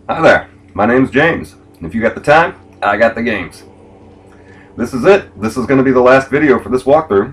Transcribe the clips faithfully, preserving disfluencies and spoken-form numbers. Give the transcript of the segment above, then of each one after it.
Hi there, my name's James, and if you got the time, I got the games. This is it. This is going to be the last video for this walkthrough.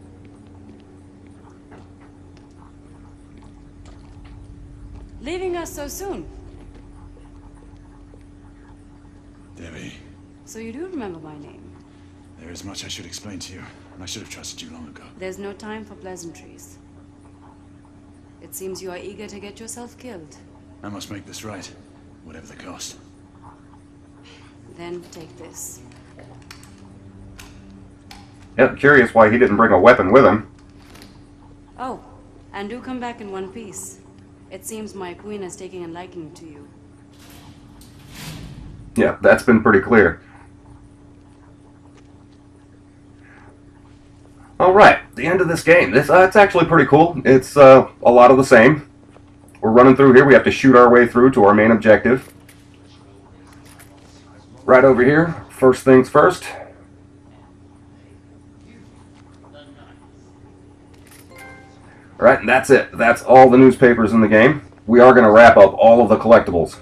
Leaving us so soon. Debbie, So you do remember my name? there is much I should explain to you, and I should have trusted you long ago. There's no time for pleasantries. It seems you are eager to get yourself killed. I must make this right, whatever the cost. Then take this. Yep, curious why he didn't bring a weapon with him. Oh, and do come back in one piece. It seems my queen is taking a liking to you. Yeah, that's been pretty clear. Alright, the end of this game. This uh, It's actually pretty cool. It's uh, a lot of the same. We're running through here. We have to shoot our way through to our main objective. Right over here, first things first. Alright, and that's it. That's all the newspapers in the game. We are going to wrap up all of the collectibles.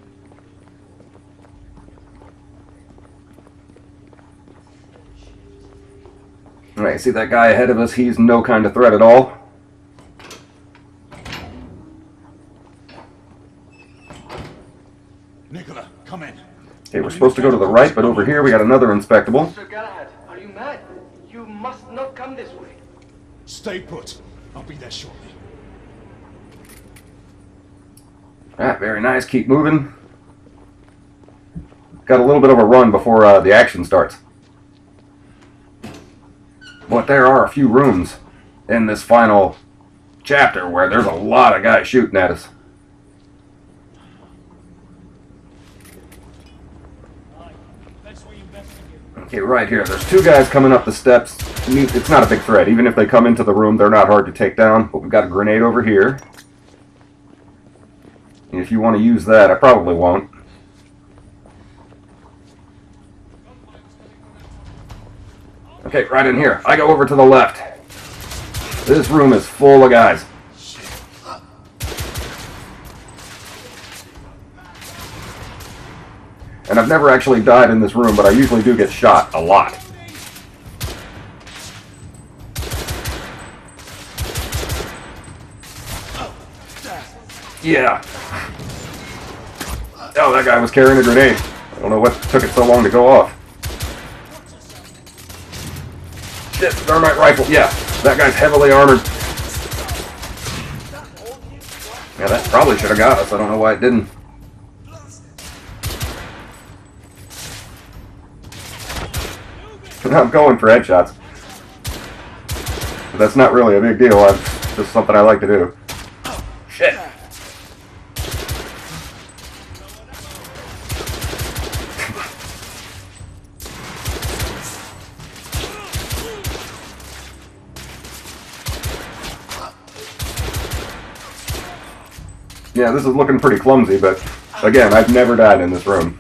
Alright, see that guy ahead of us? He's no kind of threat at all. Nicola, come in. Okay, we're supposed to go to the right, but over here we got another inspectable. Mister Galahad, are you mad? You must not come this way. Stay put. I'll be there shortly. Alright, very nice. Keep moving. Got a little bit of a run before uh, the action starts. But there are a few rooms in this final chapter where there's a lot of guys shooting at us. Okay, right here. There's two guys coming up the steps. It's not a big threat. Even if they come into the room, they're not hard to take down. But we've got a grenade over here. And if you want to use that, I probably won't. Okay, right in here. I go over to the left. This room is full of guys. And I've never actually died in this room, but I usually do get shot a lot. Yeah. Oh, that guy was carrying a grenade. I don't know what took it so long to go off. Shit, thermite rifle. Yeah, that guy's heavily armored. Yeah, that probably should have got us. I don't know why it didn't. I'm going for headshots. But that's not really a big deal. It's just something I like to do. Shit. Yeah, this is looking pretty clumsy, but again, I've never died in this room.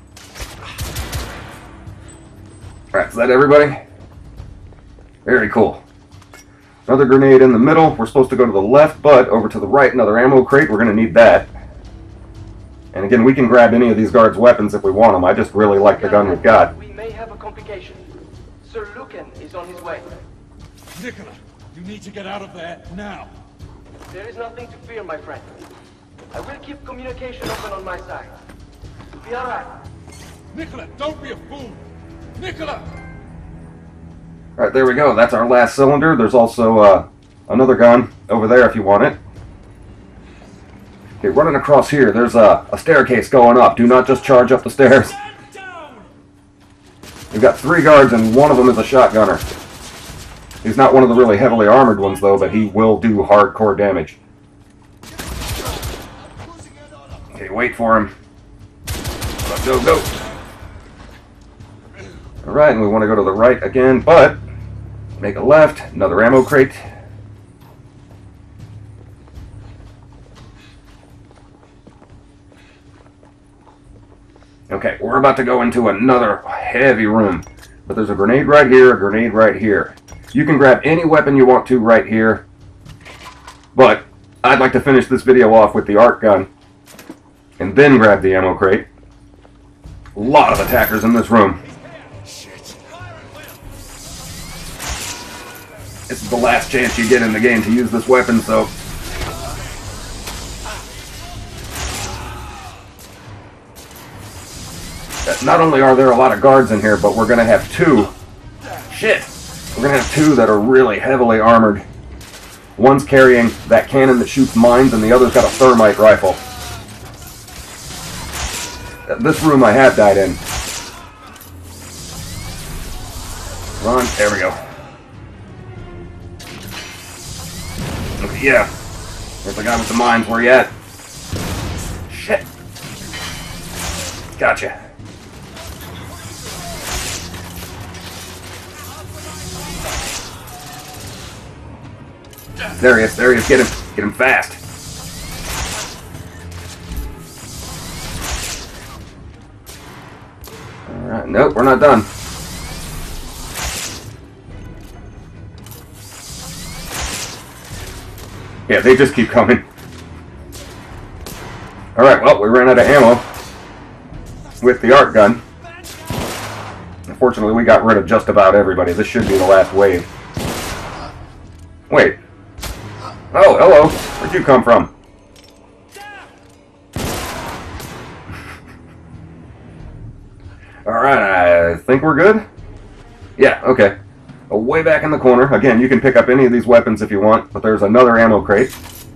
Alright, is that everybody? Very cool. Another grenade in the middle. We're supposed to go to the left, but over to the right, another ammo crate. We're going to need that. And again, we can grab any of these guards' weapons if we want them. I just really like the gun we've got. We may have a complication. Sir Lucan is on his way. Nicola, you need to get out of there now. There is nothing to fear, my friend. I will keep communication open on my side. Be alright. Nicola, don't be a fool. Nicola! Alright, there we go. That's our last cylinder. There's also uh, another gun over there if you want it. Okay, running across here, there's a, a staircase going up. Do not just charge up the stairs. We've got three guards and one of them is a shotgunner. He's not one of the really heavily armored ones though, but he will do hardcore damage. Okay, wait for him. Go, go, go. Alright, and we want to go to the right again, but make a left, another ammo crate. Okay, we're about to go into another heavy room. But there's a grenade right here, a grenade right here. You can grab any weapon you want to right here. But I'd like to finish this video off with the arc gun. and then grab the ammo crate. A lot of attackers in this room. This is the last chance you get in the game to use this weapon, so... Not only are there a lot of guards in here, but we're going to have two... Shit! We're going to have two that are really heavily armored. One's carrying that cannon that shoots mines, and the other's got a thermite rifle. This room I have died in. Run. There we go. Okay, yeah. There's the guy with the mines. Where you at? Shit. Gotcha. There he is. There he is. Get him. Get him fast. Alright. Nope, we're not done. Yeah, they just keep coming. Alright, well, we ran out of ammo with the arc gun. Unfortunately, we got rid of just about everybody. This should be the last wave. Wait. Oh, hello. Where'd you come from? Alright, I think we're good? Yeah, okay. Uh, way back in the corner. Again, you can pick up any of these weapons if you want, but there's another ammo crate.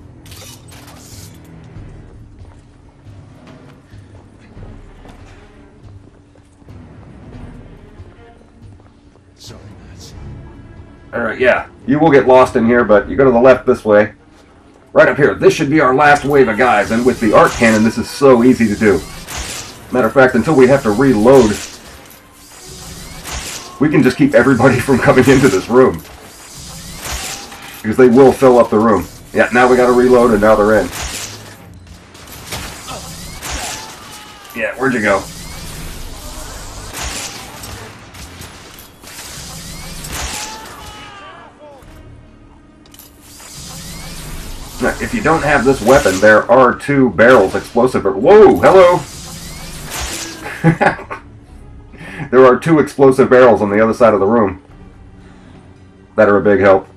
Sorry, Mads. Alright, yeah. You will get lost in here, but you go to the left this way. Right up here. This should be our last wave of guys, and with the arc cannon, this is so easy to do. Matter of fact, until we have to reload, we can just keep everybody from coming into this room. Because they will fill up the room. Yeah, now we gotta reload, and now they're in. Yeah, where'd you go? Now, if you don't have this weapon, there are two barrels explosive. Whoa, hello! There are two explosive barrels on the other side of the room that are a big help.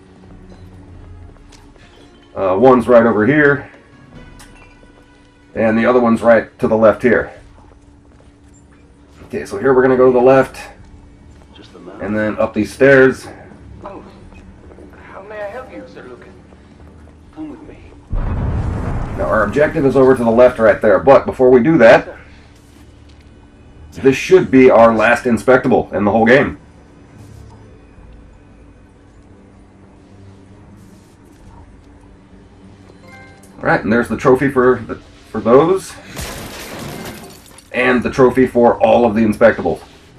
Uh, one's right over here, and the other one's right to the left here. Okay, so here we're going to go to the left, and then up these stairs. Oh, how may I help you, Sir Lucan? Come with me. Now our objective is over to the left right there, but before we do that, this should be our last inspectable in the whole game. Alright, and there's the trophy for the, for those, and the trophy for all of the inspectables.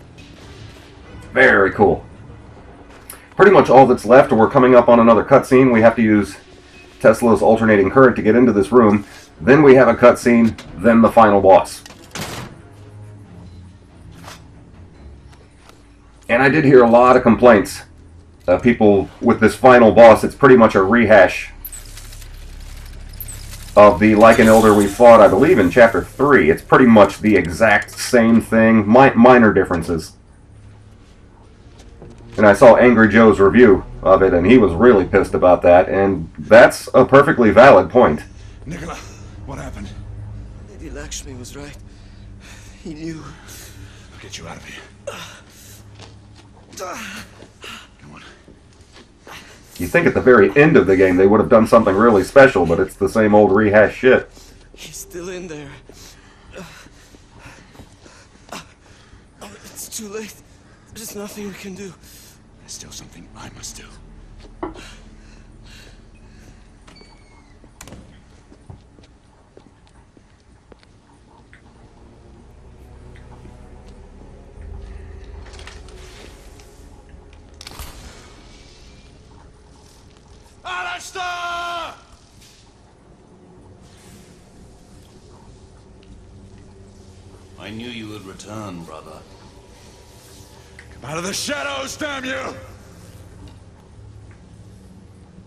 Very cool. Pretty much all that's left, we're coming up on another cutscene. We have to use Tesla's alternating current to get into this room. Then we have a cutscene, then the final boss. And I did hear a lot of complaints. Uh, people with this final boss, it's pretty much a rehash of the Lycan Elder we fought, I believe, in Chapter three. It's pretty much the exact same thing, mi minor differences. And I saw Angry Joe's review of it, and he was really pissed about that, and that's a perfectly valid point. Nicola, what happened? Lady Lakshmi was right. He knew. I'll get you out of here. Come on. You think at the very end of the game they would have done something really special, but it's the same old rehash shit. He's still in there. It's too late. There's nothing we can do. There's still something I must do. Alistair! I knew you would return, brother. Come out of the shadows, damn you!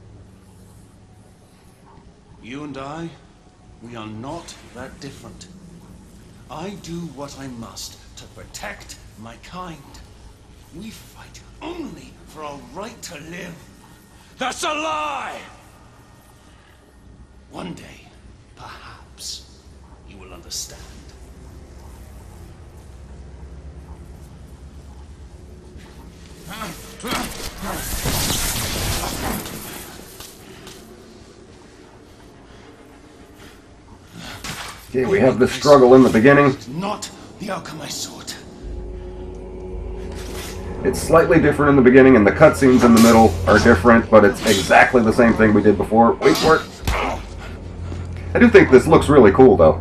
You and I, we are not that different. I do what I must to protect my kind. We fight only for our right to live. That's a lie! One day, perhaps, you will understand. Okay, we have this struggle in the beginning. Not the outcome I sought. It's slightly different in the beginning, and the cutscenes in the middle are different, but it's exactly the same thing we did before. Wait for it. I do think this looks really cool, though.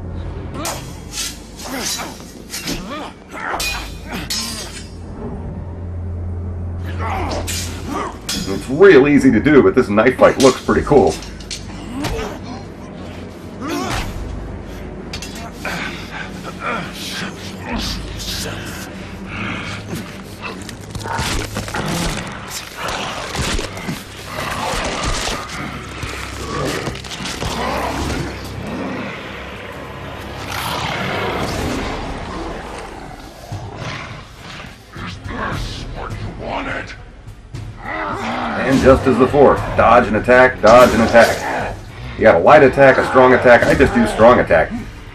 It's real easy to do, but this knife fight looks pretty cool. And just as before, dodge and attack, dodge and attack. You got a light attack, a strong attack. I just do strong attack.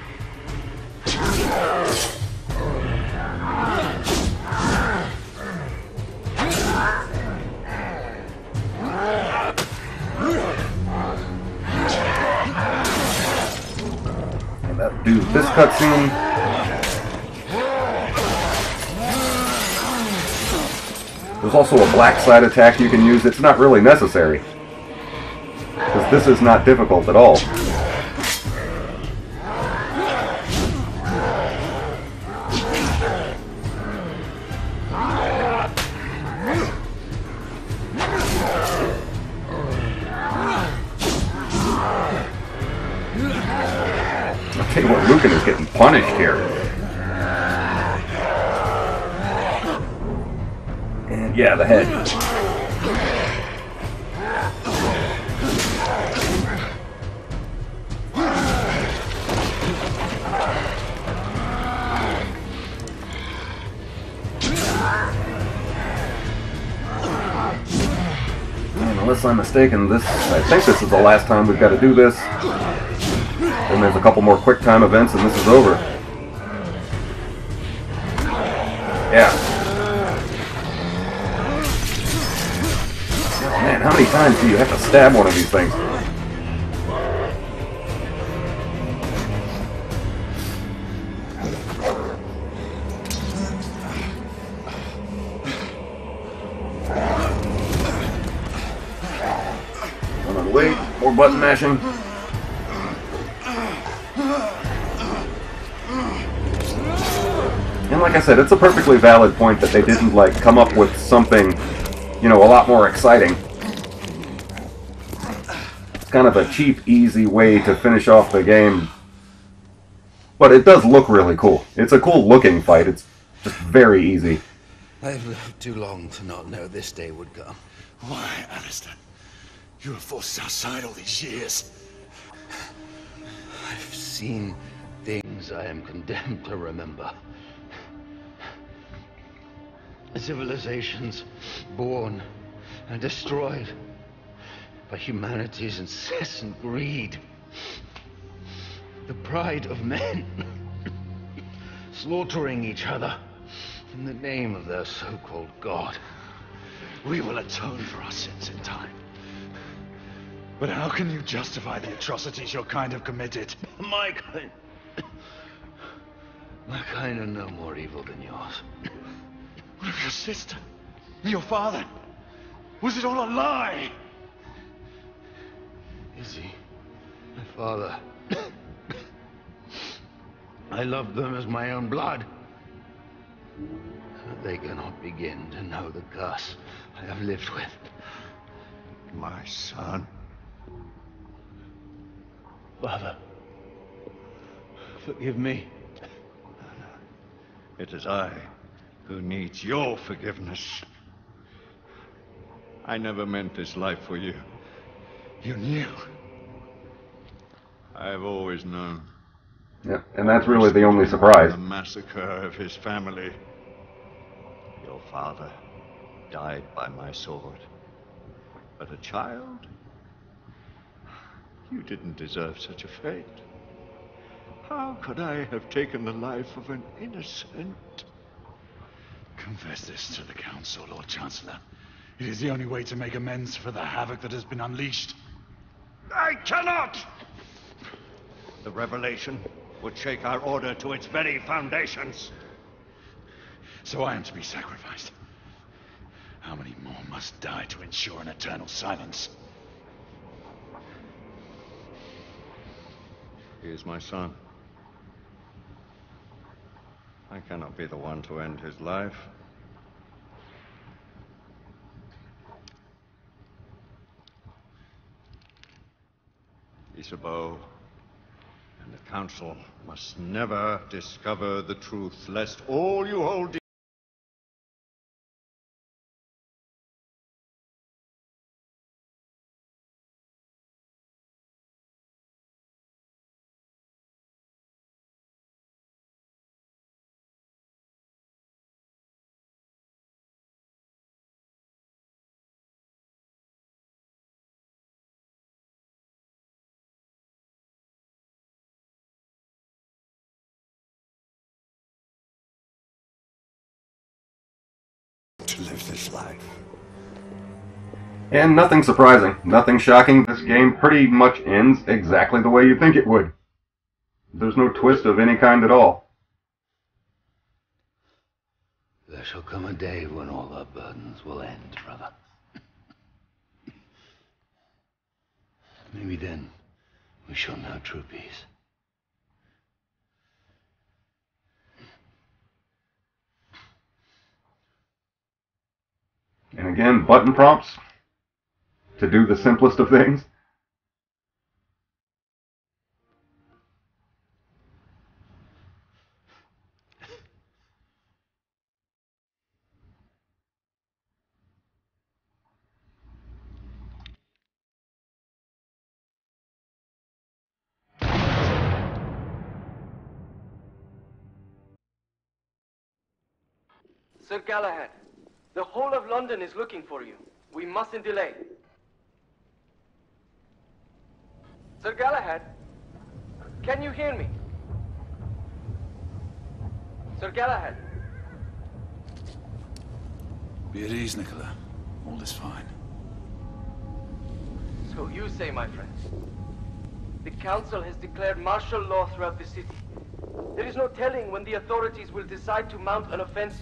And that'll do this cutscene. There's also a black side attack you can use. It's not really necessary, because this is not difficult at all. I'll tell you what, Lucan is getting punished here. Yeah, the head. And unless I'm mistaken, this I think this is the last time we've got to do this. Then there's a couple more quick time events and this is over. Yeah. Man, how many times do you have to stab one of these things? One on the way, more button mashing. And like I said, it's a perfectly valid point that they didn't like come up with something, you know, a lot more exciting. Kind of a cheap, easy way to finish off the game. But it does look really cool. It's a cool looking fight. It's just very easy. I've lived too long to not know this day would come. Why, Alistair? You were forced outside all these years. I've seen things I am condemned to remember. Civilizations born and destroyed by humanity's incessant greed. The pride of men slaughtering each other in the name of their so-called God. We will atone for our sins in time. But how can you justify the atrocities your kind have committed? My kind... My kind are no more evil than yours. What of your sister? Your father? Was it all a lie? Izzy, my father. I loved them as my own blood. But they cannot begin to know the curse I have lived with. My son. Father, forgive me. It is I who needs your forgiveness. I never meant this life for you. You knew. I have always known. Yep, and that's really the only surprise. The massacre of his family. Your father died by my sword. But a child? You didn't deserve such a fate. How could I have taken the life of an innocent? Confess this to the Council, Lord Chancellor. It is the only way to make amends for the havoc that has been unleashed. I cannot! The revelation would shake our order to its very foundations. So I am to be sacrificed. How many more must die to ensure an eternal silence? He is my son. I cannot be the one to end his life. Isabeau and the Council must never discover the truth, lest all you hold dear to live this life. And nothing surprising, nothing shocking. This game pretty much ends exactly the way you think it would. There's no twist of any kind at all. There shall come a day when all our burdens will end, brother. Maybe then we shall know true peace. And again, button prompts to do the simplest of things. Sir Galahad, the whole of London is looking for you. We mustn't delay. Sir Galahad, can you hear me? Sir Galahad. Be at ease, Nicola. All is fine. So you say, my friend. The Council has declared martial law throughout the city. There is no telling when the authorities will decide to mount an offensive.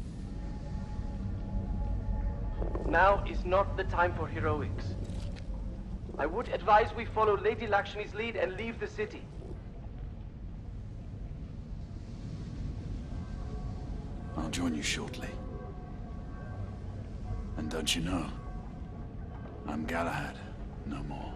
Now is not the time for heroics. I would advise we follow Lady Lakshmi's lead and leave the city. I'll join you shortly. And don't you know, I'm Galahad no more.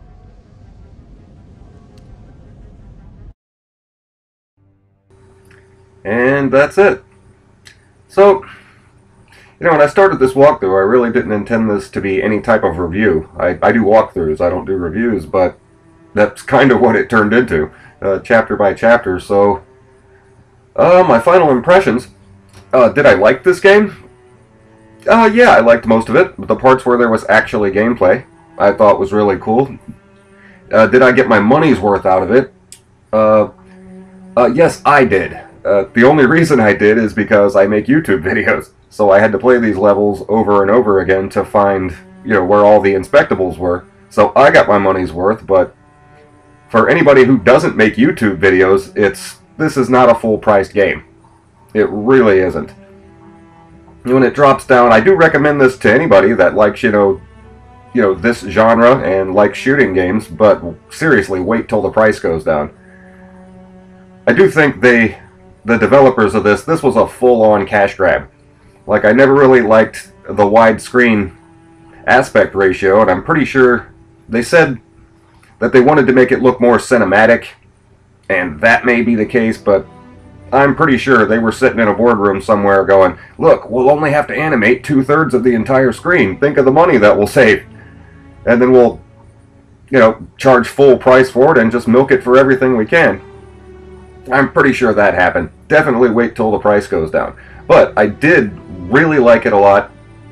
And that's it. So, you know, when I started this walkthrough, I really didn't intend this to be any type of review. I, I do walkthroughs, I don't do reviews, but that's kind of what it turned into, uh, chapter by chapter. So, uh, my final impressions. Uh, did I like this game? Uh, yeah, I liked most of it. The parts where there was actually gameplay, I thought was really cool. Uh, did I get my money's worth out of it? Uh, uh, yes, I did. Uh, the only reason I did is because I make YouTube videos. So I had to play these levels over and over again to find, you know, where all the inspectables were. So I got my money's worth, but for anybody who doesn't make YouTube videos, it's this is not a full-priced game. It really isn't. When it drops down, I do recommend this to anybody that likes, you know, you know, this genre and likes shooting games, but seriously, wait till the price goes down. I do think they, the developers of this, this was a full-on cash grab. Like, I never really liked the widescreen aspect ratio, and I'm pretty sure they said that they wanted to make it look more cinematic, and that may be the case, but I'm pretty sure they were sitting in a boardroom somewhere going, look, we'll only have to animate two-thirds of the entire screen. Think of the money that we'll save. And then we'll, you know, charge full price for it and just milk it for everything we can. I'm pretty sure that happened. Definitely wait till the price goes down. But I did really like it a lot.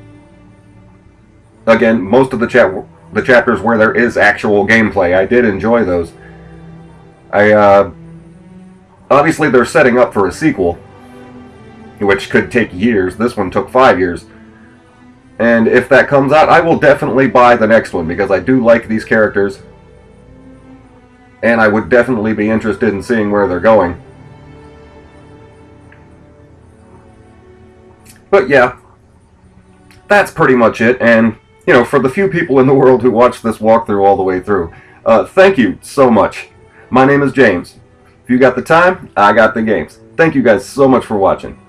Again, most of the chap the chapters where there is actual gameplay, I did enjoy those. I uh, obviously they're setting up for a sequel, which could take years. This one took five years. And if that comes out, I will definitely buy the next one, because I do like these characters. And I would definitely be interested in seeing where they're going. But yeah, that's pretty much it. And, you know, for the few people in the world who watched this walkthrough all the way through, uh, thank you so much. My name is James. If you got the time, I got the games. Thank you guys so much for watching.